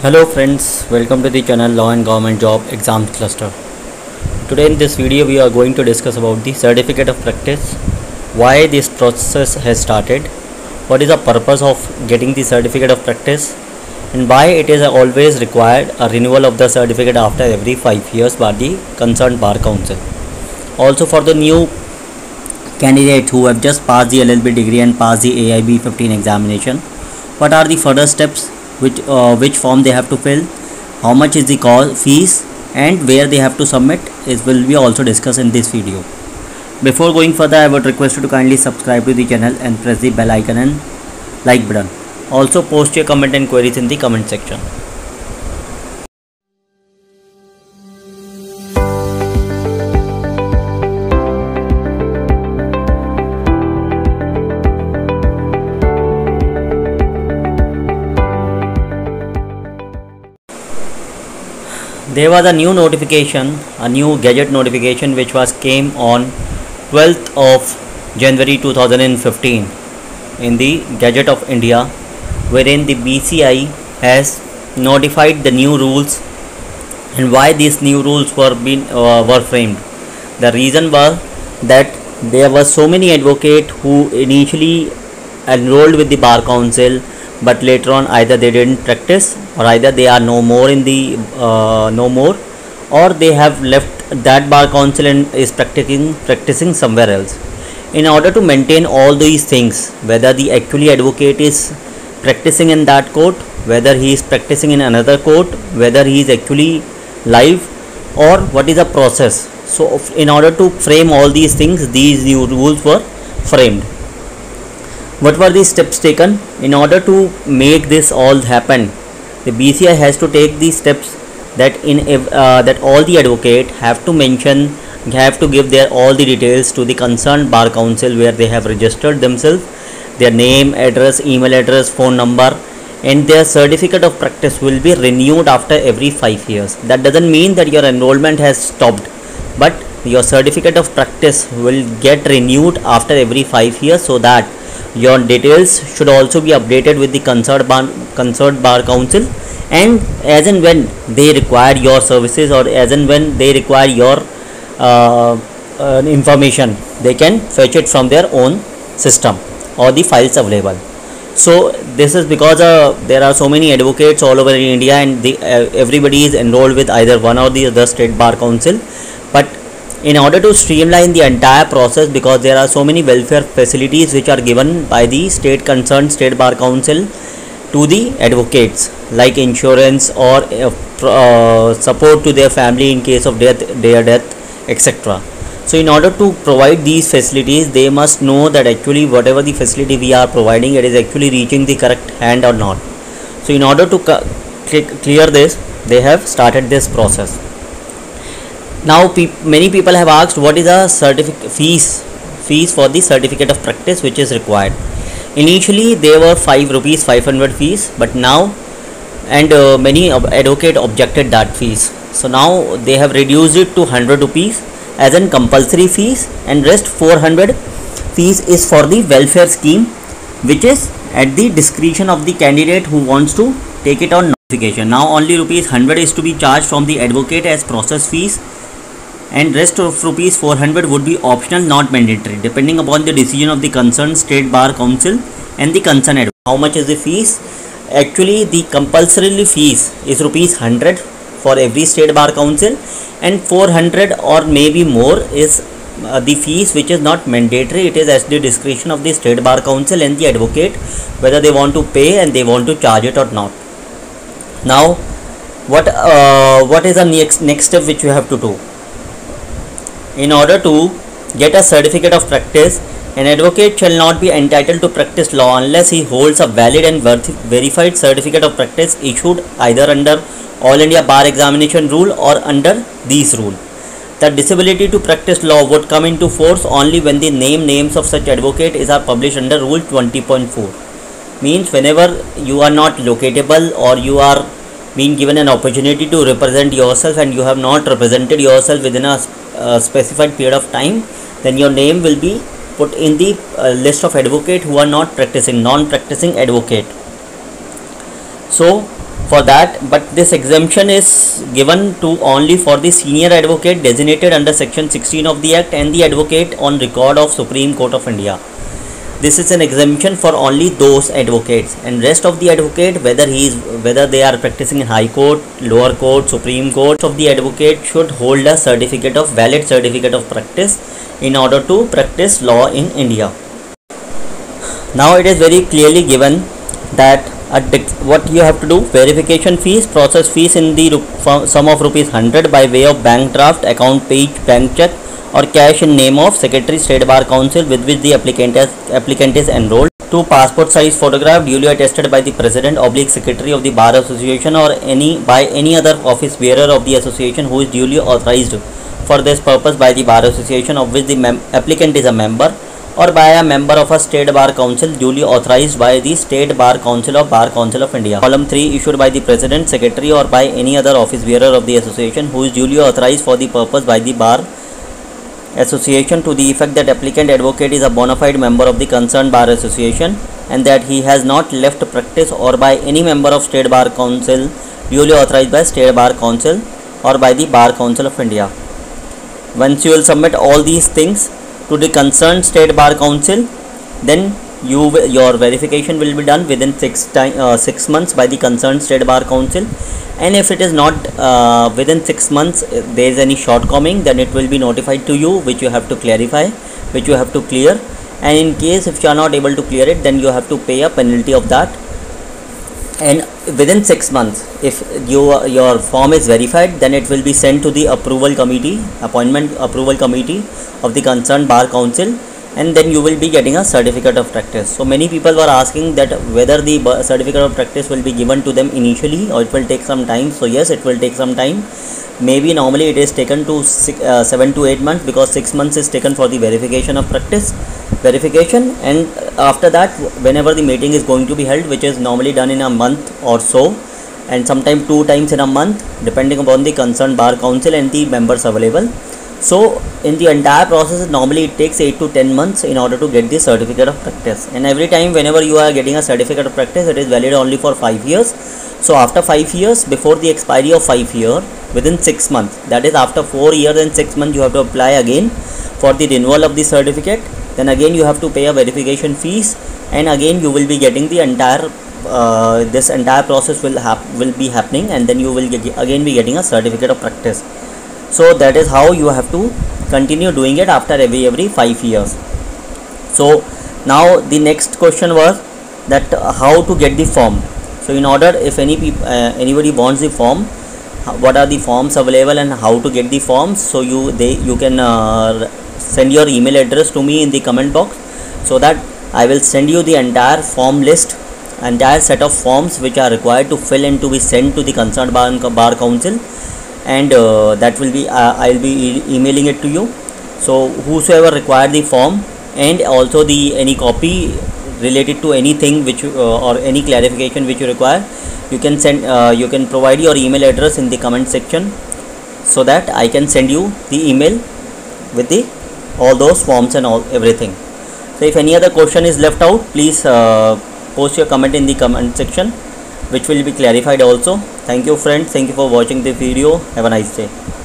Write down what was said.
Hello friends, welcome to the channel Law and Government Job Exams Cluster. Today in this video we are going to discuss about the certificate of practice, why this process has started, what is the purpose of getting the certificate of practice, and why it is always required a renewal of the certificate after every 5 years by the concerned bar council. Also for the new candidates who have just passed the LLB degree and passed the AIB 15 examination, what are the further steps, which form they have to fill, how much is the fees, and where they have to submit, it will be also discussed in this video. Before going further, I would request you to kindly subscribe to the channel and press the bell icon and like button. Also post your comment and queries in the comment section. There was a new notification, a new gadget notification which came on 12th of January 2015 in the Gazette of India, wherein the BCI has notified the new rules and why these new rules were framed. The reason was that there were so many advocates who initially enrolled with the Bar Council, but later on either they didn't practice, or either they are no more or they have left that bar council and is practicing somewhere else. In order to maintain all these things, whether the actually advocate is practicing in that court, whether he is practicing in another court, whether he is actually live, or what is the process. So in order to frame all these things, these new rules were framed. What were the steps taken in order to make this all happen? The BCI has to take these steps that that all the advocate have to give their all the details to the concerned bar council where they have registered themselves, their name, address, email address, phone number, and their certificate of practice will be renewed after every 5 years. That doesn't mean that your enrollment has stopped, but your certificate of practice will get renewed after every 5 years, so that your details should also be updated with the concerned bar council, and as and when they require your services, or as and when they require your information, they can fetch it from their own system or the files available. So this is because there are so many advocates all over India, and everybody is enrolled with either one or the other state bar council. But in order to streamline the entire process, because there are so many welfare facilities which are given by the concerned state bar council to the advocates, like insurance or support to their family in case of their death, etc. So in order to provide these facilities, they must know that actually whatever the facility we are providing, it is actually reaching the correct hand or not. So in order to clear this, they have started this process. Now many people have asked what is the fees for the certificate of practice which is required. Initially they were 5 rupees 500 fees, but now many advocate objected that fees. So now they have reduced it to 100 rupees as an compulsory fees, and rest 400 fees is for the welfare scheme, which is at the discretion of the candidate who wants to take it on notification. Now only rupees 100 is to be charged from the advocate as process fees, and rest of rupees 400 would be optional, not mandatory, depending upon the decision of the concerned state bar council and the concerned advocate. How much is the fees? Actually the compulsory fees is rupees 100 for every state bar council, and 400 or maybe more is the fees which is not mandatory. It is at the discretion of the state bar council and the advocate whether they want to pay and they want to charge it or not. Now what is the next step which you have to do? In order to get a certificate of practice, an advocate shall not be entitled to practice law unless he holds a valid and verified certificate of practice issued either under All India Bar Examination Rule or under these rule. The disability to practice law would come into force only when the names of such advocate are published under Rule 20.4. Means whenever you are not locatable, or you are being given an opportunity to represent yourself and you have not represented yourself within a specified period of time, then your name will be put in the list of advocate who are not practicing, non-practicing advocate. So for that, but this exemption is given to only for the senior advocate designated under section 16 of the act and the advocate on record of Supreme Court of India. This is an exemption for only those advocates, and rest of the advocate, whether they are practicing in High Court, lower court, Supreme Court, of the advocate should hold a valid certificate of practice in order to practice law in India. Now it is very clearly given that what you have to do: verification fees, process fees in the sum of ₹100 by way of bank draft, account page, bank check or cash in name of Secretary, State Bar Council with which the applicant is enrolled. 2 passport size photograph duly attested by the President / Secretary of the Bar Association or by any other office bearer of the association who is duly authorized for this purpose by the Bar Association of which the applicant is a member, or by a member of a State Bar Council duly authorized by the State Bar Council of India. Column 3, issued by the President, Secretary or by any other office bearer of the association who is duly authorized for the purpose by the Bar Association, to the effect that applicant advocate is a bona fide member of the concerned Bar Association and that he has not left practice, or by any member of State Bar Council duly authorized by State Bar Council or by the Bar Council of India. Once you will submit all these things to the concerned State Bar Council, then your verification will be done within 6 months by the concerned State Bar Council, and if it is not within 6 months, there is any shortcoming, then it will be notified to you, which you have to clarify, which you have to clear, and in case if you are not able to clear it, then you have to pay a penalty of that. And within 6 months, if your form is verified, then it will be sent to the appointment approval committee of the concerned Bar Council, and then you will be getting a certificate of practice. So many people were asking that whether the certificate of practice will be given to them initially or it will take some time. So yes, it will take some time. Maybe normally it is taken to 7 to 8 months, because 6 months is taken for the verification of practice and after that, whenever the meeting is going to be held, which is normally done in a month or so, and sometimes 2 times in a month, depending upon the concerned Bar Council and the members available. So in the entire process, normally it takes 8 to 10 months in order to get the certificate of practice, and every time whenever you are getting a certificate of practice, it is valid only for 5 years. So after 5 years, before the expiry of 5 years, within 6 months, that is after 4 years and 6 months, you have to apply again for the renewal of the certificate. Then again you have to pay a verification fees, and again you will be getting the entire this entire process will be happening, and then you will again be getting a certificate of practice. So that is how you have to continue doing it after every 5 years. So now the next question was that how to get the form. So in order, if anybody wants the form, what are the forms available and how to get the forms, so you can send your email address to me in the comment box, so that I will send you the entire form list, entire set of forms which are required to fill and to be sent to the concerned Bar Council, and that will be I will be emailing it to you. So whosoever require the form and also any copy related to anything which or any clarification which you require, you can send you can provide your email address in the comment section, so that I can send you the email with all those forms and everything. So if any other question is left out, please post your comment in the comment section, which will be clarified also. Thank you friends, thank you for watching the video. Have a nice day.